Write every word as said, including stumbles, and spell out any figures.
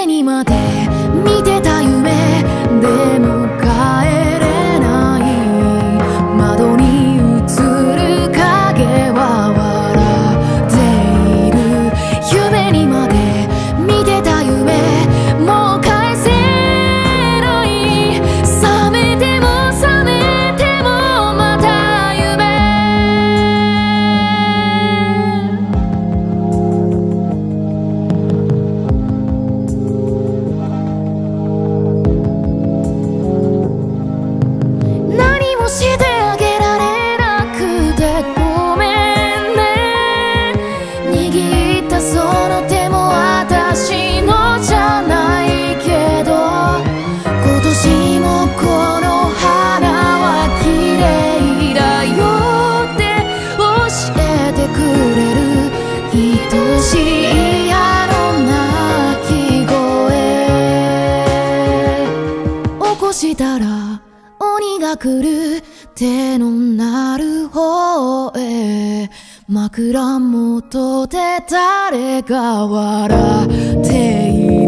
にまで見てた夢でも帰れない窓に映る影は笑っている夢にまで見てた夢もう返せない覚めても覚めてもまた夢何もしてあげられなくてごめんね握ったその手も私のじゃないけど今年もこの花は綺麗だよって教えてくれる愛しいあの鳴き声起こしたら鬼が来る手のなる方へ枕元で誰が笑っている